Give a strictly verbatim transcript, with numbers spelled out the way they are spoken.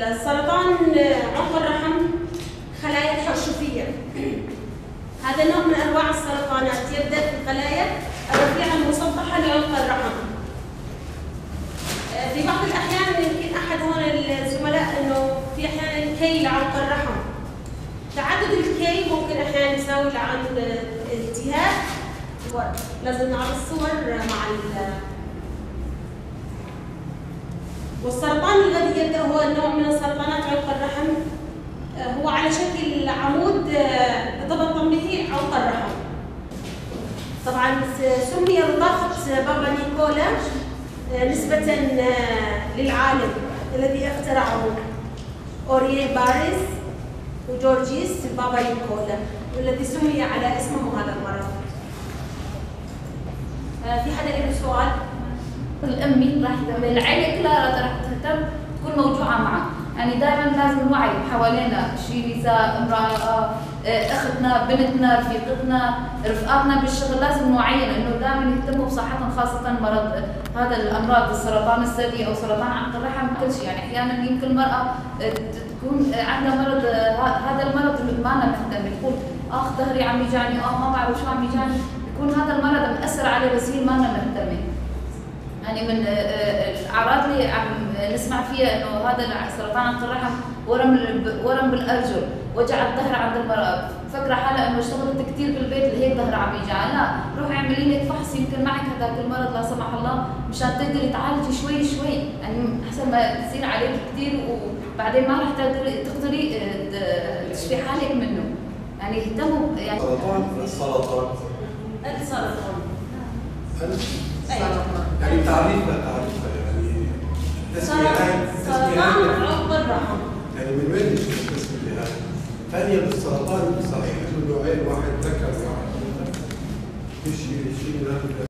السرطان عنق الرحم خلايا الحرشفية. هذا نوع من أنواع السرطانات يبدأ في الخلايا الرفيعة المسطحة لعنق الرحم. في بعض الأحيان يمكن أحد هون الزملاء إنه في أحيانا كي لعنق الرحم. تعدد الكي ممكن أحيانا يساوي عن التهاب. لازم نعرض الصور مع ال والسرطان الذي يبدأ هو نوع من سرطانات عنق الرحم، هو على شكل عمود يتبطن به عنق الرحم. طبعا سمي بطاقة بابا نيكولا نسبة للعالم الذي اخترعه أوريه باريس وجورجيس بابا نيكولا، والذي سمي على اسمه هذا المرض. في حدا له سؤال؟ الأمي راح العائلة كلها راح تهتم تكون موجوعة معه، يعني دائما لازم نوعي حوالينا شيء نساء، امرأة، أختنا، بنتنا، رفيقتنا، رفقاتنا بالشغل، لازم نوعيهم إنه دائما يهتموا بصحتهم، خاصة مرض هذا الأمراض السرطان الثدي أو سرطان عنق الرحم كل شيء، يعني أحيانا يمكن المرأة تكون عندها مرض هذا المرض اللي ما لنا مهتمة، تقول آخ ظهري عم يجاني، آه ما بعرف شو عم يجاني، يكون هذا المرض مأثر عليه بس هي ما لنا مهتمة. يعني من الاعراض اللي عم نسمع فيها انه هذا سرطان عنق الرحم ورم ورم بالارجل، وجع الظهر عند المراه، فكره حالها انه اشتغلت كثير بالبيت اللي هيك ظهرها عم يوجعها، لا روحي اعملي لك فحص يمكن معك هذاك المرض لا سمح الله مشان تقدري تعالجي شوي شوي، يعني احسن ما تصير عليك كثير وبعدين ما رح تقدري تقدري تشفي حالك منه. يعني اهتموا يعني سرطان السرطان السرطان يعني تعريفها تعريفها يعني سرطان عنق الرحم، يعني من وين نشوف التسمية هذه؟ ثانيا بالسرطان صحيح انه نوعين، واحد ذكر وواحد انثى. في شيء شيء